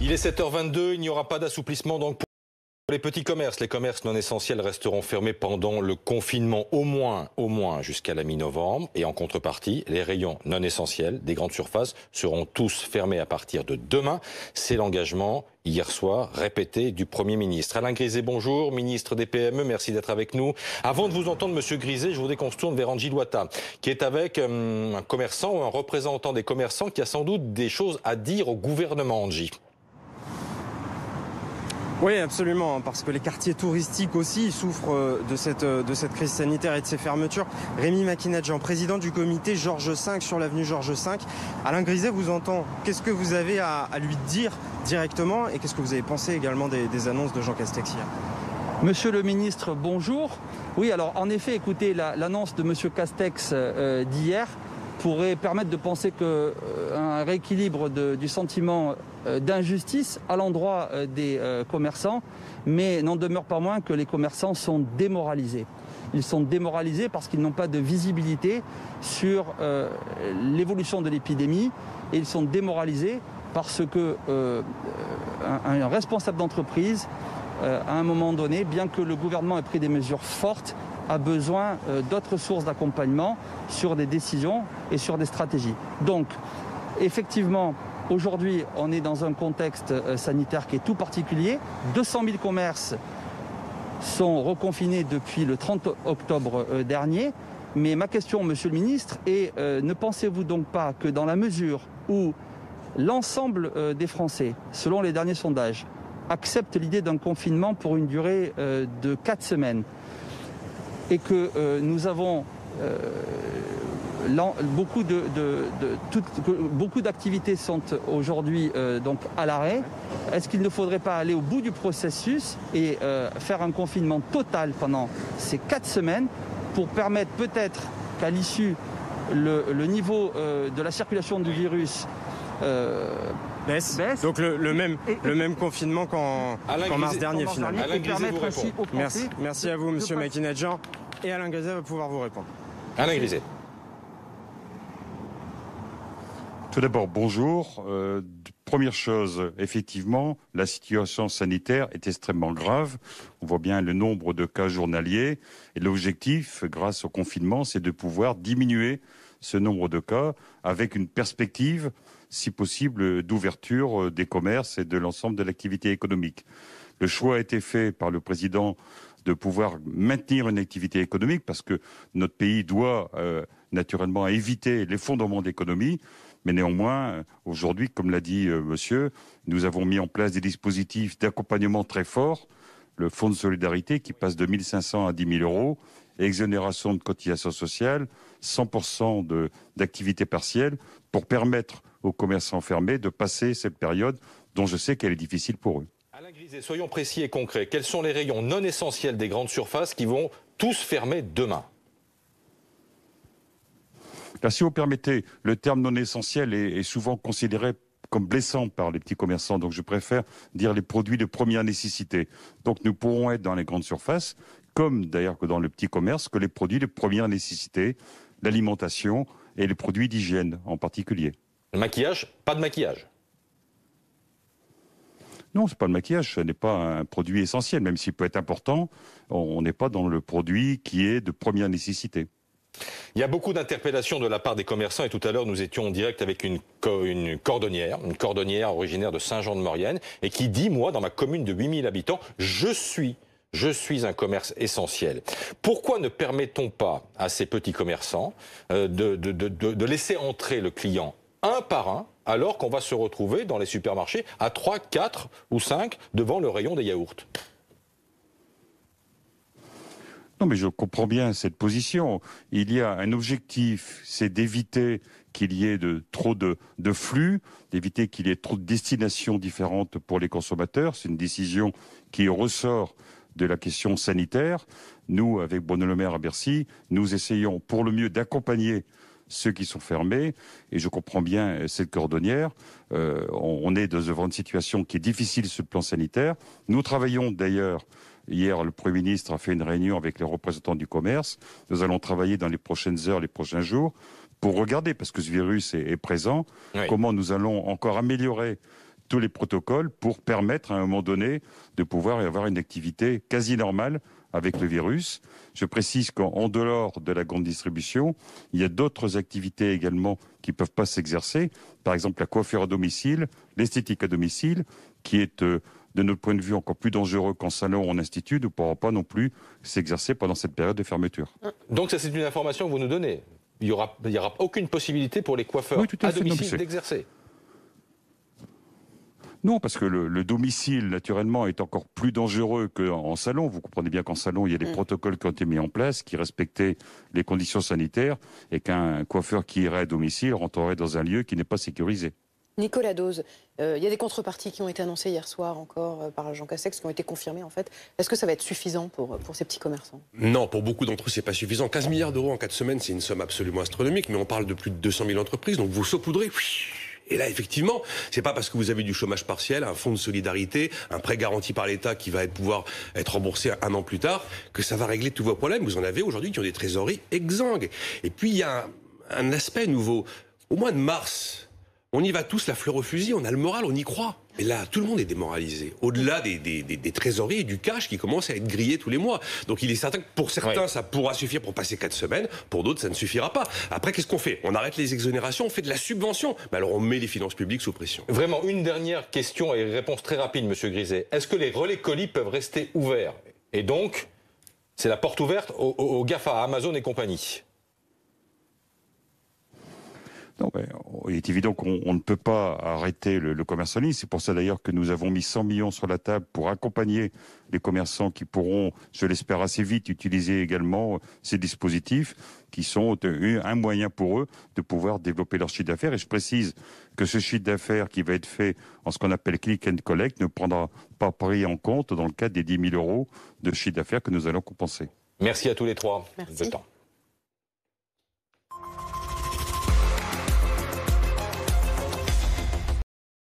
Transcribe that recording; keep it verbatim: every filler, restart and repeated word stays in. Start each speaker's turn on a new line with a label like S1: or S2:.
S1: Il est sept heures vingt-deux, il n'y aura pas d'assouplissement donc pour les petits commerces. Les commerces non essentiels resteront fermés pendant le confinement au moins, au moins jusqu'à la mi-novembre. Et en contrepartie, les rayons non essentiels des grandes surfaces seront tous fermés à partir de demain. C'est l'engagement hier soir répété du Premier ministre. Alain Griset, bonjour, ministre des P M E, merci d'être avec nous. Avant de vous entendre, Monsieur Griset, je voudrais qu'on se tourne vers Angie Loita, qui est avec euh, un commerçant ou un représentant des commerçants qui a sans doute des choses à dire au gouvernement, Angie.
S2: Oui, absolument, parce que les quartiers touristiques aussi souffrent de cette, de cette crise sanitaire et de ces fermetures. Rémi Makinadjian, président du comité Georges cinq sur l'avenue Georges cinq. Alain Griset vous entend. Qu'est-ce que vous avez à, à lui dire directement et qu'est-ce que vous avez pensé également des, des annonces de Jean Castex hier?
S3: Monsieur le ministre, bonjour. Oui, alors en effet, écoutez, l'annonce la, de Monsieur Castex euh, d'hier pourrait permettre de penser qu'un euh, rééquilibre de, du sentiment euh, d'injustice à l'endroit euh, des euh, commerçants, mais n'en demeure pas moins que les commerçants sont démoralisés. Ils sont démoralisés parce qu'ils n'ont pas de visibilité sur euh, l'évolution de l'épidémie et ils sont démoralisés parce que euh, un, un responsable d'entreprise, euh, à un moment donné, bien que le gouvernement ait pris des mesures fortes, a besoin euh, d'autres sources d'accompagnement sur des décisions et sur des stratégies. Donc, effectivement, aujourd'hui, on est dans un contexte euh, sanitaire qui est tout particulier. deux cent mille commerces sont reconfinés depuis le trente octobre euh, dernier. Mais ma question, Monsieur le ministre, est euh, ne pensez-vous donc pas que dans la mesure où l'ensemble euh, des Français, selon les derniers sondages, acceptent l'idée d'un confinement pour une durée euh, de quatre semaines, et que euh, nous avons euh, beaucoup de, de, de toutes, beaucoup d'activités sont aujourd'hui euh, donc à l'arrêt. Est-ce qu'il ne faudrait pas aller au bout du processus et euh, faire un confinement total pendant ces quatre semaines pour permettre peut-être qu'à l'issue le, le niveau euh, de la circulation du virus euh,
S2: Baisse.
S3: Baisse.
S2: Donc le, le, même, et, le même confinement qu'en qu mars dernier finalement.
S1: Alain Griset vous répond.
S2: Merci, merci à vous Monsieur Makinadjian. Et Alain Griset va pouvoir vous répondre.
S1: Alain Griset.
S4: Tout d'abord, bonjour. Euh, première chose, effectivement, la situation sanitaire est extrêmement grave. On voit bien le nombre de cas journaliers. Et l'objectif, grâce au confinement, c'est de pouvoir diminuer ce nombre de cas avec une perspective, si possible, d'ouverture des commerces et de l'ensemble de l'activité économique. Le choix a été fait par le président de pouvoir maintenir une activité économique parce que notre pays doit euh, naturellement éviter l'effondrement de l'économie. Mais néanmoins, aujourd'hui, comme l'a dit euh, monsieur, nous avons mis en place des dispositifs d'accompagnement très forts. Le fonds de solidarité qui passe de mille cinq cents à dix mille euros, exonération de cotisations sociales, cent pour cent d'activité partielle pour permettre aux commerçants fermés de passer cette période dont je sais qu'elle est difficile pour eux.
S1: Alain Griset, soyons précis et concrets. Quels sont les rayons non essentiels des grandes surfaces qui vont tous fermer demain?
S4: Là, si vous permettez, le terme non essentiel est, est souvent considéré comme blessant par les petits commerçants. Donc je préfère dire les produits de première nécessité. Donc nous pourrons être dans les grandes surfaces, comme d'ailleurs que dans le petit commerce, que les produits de première nécessité, l'alimentation et les produits d'hygiène en particulier.
S1: Le maquillage, pas de maquillage?
S4: Non, c'est pas le maquillage, ce n'est pas un produit essentiel, même s'il peut être important, on n'est pas dans le produit qui est de première nécessité.
S1: Il y a beaucoup d'interpellations de la part des commerçants et tout à l'heure nous étions en direct avec une, co une cordonnière, une cordonnière originaire de Saint-Jean-de-Maurienne et qui dit, moi, dans ma commune de huit mille habitants, je suis, je suis un commerce essentiel. Pourquoi ne permettons pas à ces petits commerçants euh, de, de, de, de laisser entrer le client un par un, alors qu'on va se retrouver dans les supermarchés à trois, quatre ou cinq devant le rayon des yaourts?
S4: Non, mais je comprends bien cette position. Il y a un objectif, c'est d'éviter qu'il y ait de, trop de, de flux, d'éviter qu'il y ait trop de destinations différentes pour les consommateurs. C'est une décision qui ressort de la question sanitaire. Nous, avec Bruno Le Maire à Bercy, nous essayons pour le mieux d'accompagner ceux qui sont fermés. Et je comprends bien cette cordonnière. Euh, on, on est devant une situation qui est difficile sur le plan sanitaire. Nous travaillons d'ailleurs. Hier, le Premier ministre a fait une réunion avec les représentants du commerce. Nous allons travailler dans les prochaines heures, les prochains jours, pour regarder, parce que ce virus est, est présent, oui. Comment nous allons encore améliorer tous les protocoles pour permettre à un moment donné de pouvoir avoir une activité quasi normale avec le virus. Je précise qu'en dehors de la grande distribution, il y a d'autres activités également qui ne peuvent pas s'exercer. Par exemple, la coiffure à domicile, l'esthétique à domicile, qui est, euh, de notre point de vue, encore plus dangereux qu'en salon ou en institut, ne pourra pas non plus s'exercer pendant cette période de fermeture.
S1: Donc ça, c'est une information que vous nous donnez. Il n'y aura, il y aura aucune possibilité pour les coiffeurs
S4: oui, tout à,
S1: à
S4: fait,
S1: domicile
S4: non,
S1: d'exercer.
S4: Non, parce que le, le domicile, naturellement, est encore plus dangereux qu'en salon. Vous comprenez bien qu'en salon, il y a des mmh. protocoles qui ont été mis en place, qui respectaient les conditions sanitaires, et qu'un coiffeur qui irait à domicile rentrerait dans un lieu qui n'est pas sécurisé.
S5: Nicolas Dose, euh, il y a des contreparties qui ont été annoncées hier soir encore euh, par Jean Castex, qui ont été confirmées en fait. Est-ce que ça va être suffisant pour, pour ces petits commerçants?
S6: Non, pour beaucoup d'entre eux, c'est pas suffisant. quinze milliards d'euros en quatre semaines, c'est une somme absolument astronomique, mais on parle de plus de deux cent mille entreprises, donc vous saupoudrez... Et là, effectivement, c'est pas parce que vous avez du chômage partiel, un fonds de solidarité, un prêt garanti par l'État qui va être, pouvoir être remboursé un an plus tard, que ça va régler tous vos problèmes. Vous en avez aujourd'hui qui ont des trésoreries exsangues. Et puis, il y a un, un aspect nouveau. Au mois de mars, on y va tous la fleur au fusil, on a le moral, on y croit. Et là, tout le monde est démoralisé. Au-delà des, des, des, des trésoreries et du cash qui commence à être grillé tous les mois. Donc il est certain que pour certains, ouais. ça pourra suffire pour passer quatre semaines. Pour d'autres, ça ne suffira pas. Après, qu'est-ce qu'on fait? On arrête les exonérations, on fait de la subvention. Mais alors on met les finances publiques sous pression.
S1: Vraiment, une dernière question et réponse très rapide, Monsieur Griset. Est-ce que les relais colis peuvent rester ouverts? Et donc, c'est la porte ouverte aux, aux GAFA, à Amazon et compagnie?
S4: Non, ben, il est évident qu'on ne peut pas arrêter le, le commerce en ligne. C'est pour ça d'ailleurs que nous avons mis cent millions sur la table pour accompagner les commerçants qui pourront, je l'espère assez vite, utiliser également ces dispositifs qui sont un moyen pour eux de pouvoir développer leur chiffre d'affaires. Et je précise que ce chiffre d'affaires qui va être fait en ce qu'on appelle click and collect ne prendra pas pris en compte dans le cadre des dix mille euros de chiffre d'affaires que nous allons compenser.
S1: Merci à tous les trois.
S5: Merci.
S1: De temps.